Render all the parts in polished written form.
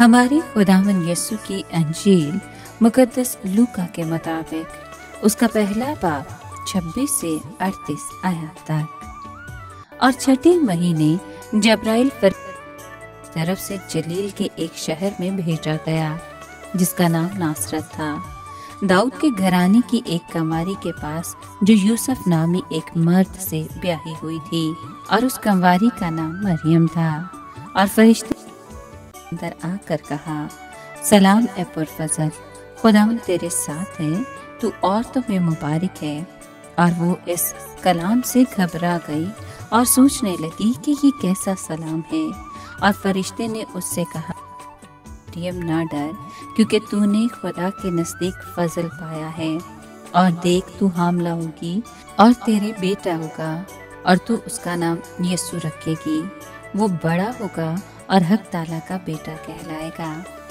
हमारे खुदावन यीशु की अंजील मुकद्दस लूका के मुताबिक उसका पहला बाब 26 से 38 आयत तक। और छठे महीने जब्राइल तरफ से जलील के एक शहर में भेजा गया जिसका नाम नासरत था, दाऊद के घराने की एक कंवारी के पास जो यूसुफ नामी एक मर्द से ब्याही हुई थी, और उस कंवारी का नाम मरियम था। और फरिश्ते अंदर आकर कहा, सलाम ए पुरफज़ल, खुदावंद तेरे साथ है, तू औरतों में मुबारक है। और वो इस कलाम से घबरा गई और सोचने लगी कि ये कैसा सलाम है। और फरिश्ते ने उससे कहा, मरियम ना डर, क्योंकि तूने खुदा के नजदीक फजल पाया है। और देख, तू हामला होगी और तेरे बेटा होगा, और तू उसका नाम यीशु रखेगी। वो बड़ा होगा और हक ताला का बेटा कहलाएगा।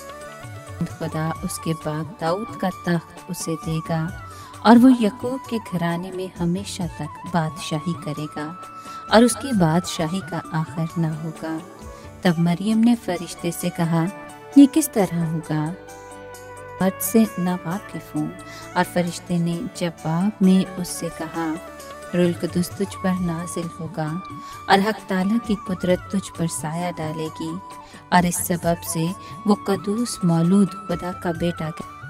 खुदा उसके बाद दाऊद का तख्त उसे देगा, और वो याकूब के घराने में हमेशा तक बादशाही करेगा, और उसकी बादशाही का आखिर ना होगा। तब मरियम ने फरिश्ते से कहा, ये किस तरह होगा? मर्द से नावाकिफ हूँ। और फरिश्ते ने जवाब में उससे कहा, रूह कुद्दूस तुझ पर नाजिल होगा, और हक ताला की कुदरत तुझ पर साया डालेगी, और इस सबब से वो कदूस मौलूद खुदा का बेटा।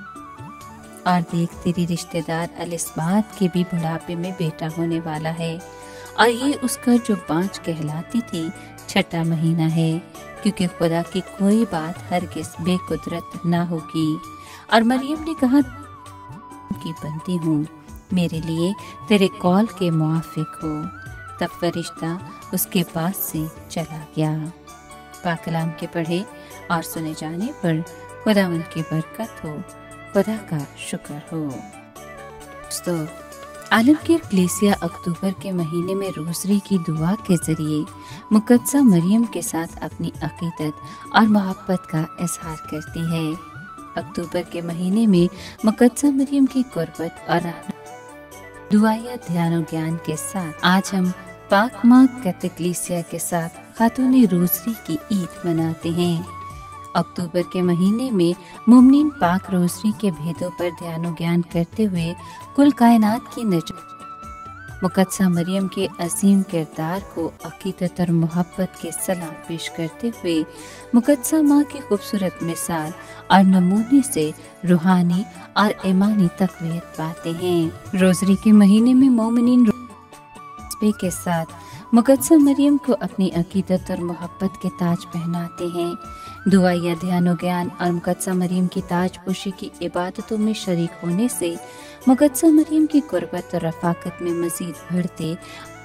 और देख, तेरी रिश्तेदार एलिसबात के भी बुढ़ापे में बेटा होने वाला है, और ये उसका जो बाँझ कहलाती थी छठा महीना है, क्योंकि खुदा की कोई बात हरगिज़ बेकुदरत ना होगी। और मरियम ने कहा कि बनती हूँ, मेरे लिए तेरे कौल के मुआफिक हो। तब फरिश्ता उसके पास से चला गया। पाक कलाम के पढ़े और सुने जाने पर खुदावंद की बरकत हो, खुदा का शुक्र हो। दोस्तों, आलमगीर कलीसिया अक्टूबर के महीने में रोज़री की दुआ के जरिए मुकद्दसा मरियम के साथ अपनी अकीदत और मोहब्बत का इजहार करती है। अक्टूबर के महीने में मुकद्दसा मरियम की कुर्बत और दुआ या ध्यान और ज्ञान के साथ आज हम पाक माँ कैथोलिक कलीसिया के साथ खातून रोज़री की ईद मनाते हैं। अक्टूबर के महीने में मुमनीन पाक रोज़री के भेदों पर ध्यान और ज्ञान करते हुए कुल कायनात की नजर मुकद्दसा मरियम के अजीम किरदार को अकीदत और मोहब्बत के सलाम पेश करते हुए मुकद्दसा माँ की खूबसूरत मिसाल और नमूने से रूहानी और ईमानी तक़वियत पाते हैं। रोज़री के महीने में मोमिनीन के साथ मुकद्दसा मरियम को अपनी अकीदत और मोहब्बत के ताज पहनाते हैं। दुआ या ध्यान और ज्ञान और मुकद्दसा मरियम की ताजपोशी की इबादतों में शरीक होने से मुकद्दसा मरियम की कुर्बत और रफ़ाकत में मज़ीद बढ़ते,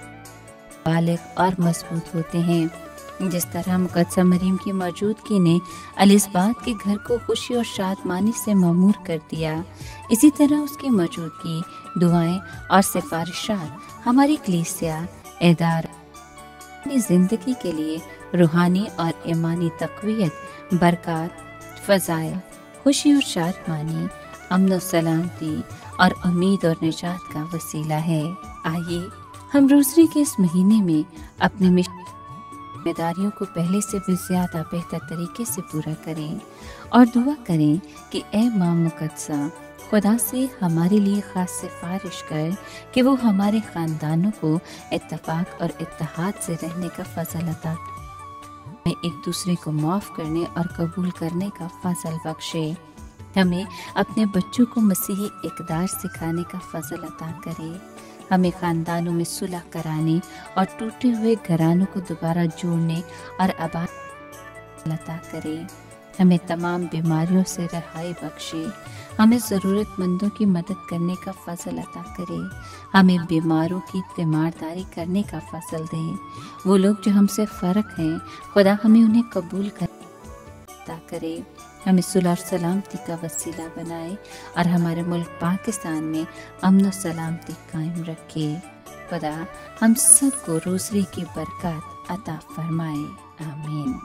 बालिग और मजबूत होते हैं। जिस तरह मुकद्दसा मरियम की मौजूदगी ने एलिसबात के घर को खुशी और शादमानी से मामूर कर दिया, इसी तरह उसकी मौजूदगी, दुआएं और सिफारिशात हमारी कलीसिया इदारा अपनी ज़िंदगी के लिए रूहानी और ईमानी तक़वियत, बरकत, फ़ज़ाइल, खुशी और शादमानी, अमन और सलामती और उम्मीद और निजात का वसीला है। आइए हम रोज़री के इस महीने में अपनी जिम्मेदारियों को पहले से भी ज़्यादा बेहतर तरीके से पूरा करें और दुआ करें कि ए माँ मुकद्दसा, खुदा से हमारे लिए ख़ास सिफारिश कर कि वो हमारे ख़ानदानों को इत्तफ़ाक़ और इत्तेहाद से रहने का फ़ज़ल अता, हमें एक दूसरे को माफ़ करने और कबूल करने का फ़ज़ल बख्शे, हमें अपने बच्चों को मसीही इक़दार सिखाने का फ़ज़ल अता करे, हमें ख़ानदानों में सुलह कराने और टूटे हुए घरानों को दोबारा जोड़ने और आबाद अता करे, हमें तमाम बीमारियों से रहाई बख्शे, हमें ज़रूरतमंदों की मदद करने का फ़ज़ल अता करे, हमें बीमारों की तीमारदारी करने का फ़ज़ल दे। वो लोग जो हमसे फ़र्क हैं, खुदा हमें उन्हें कबूल कर अता करे, हमें सुलह और सलामती का वसीला बनाए और हमारे मुल्क पाकिस्तान में अमन और सलामती कायम रखे। खुदा हम सबको रोज़री की बरकत अता फरमाए। आमीन।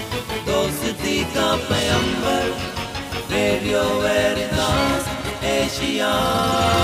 दोस्ती का पैगंबर रेडियो वेरितास खुशियाँ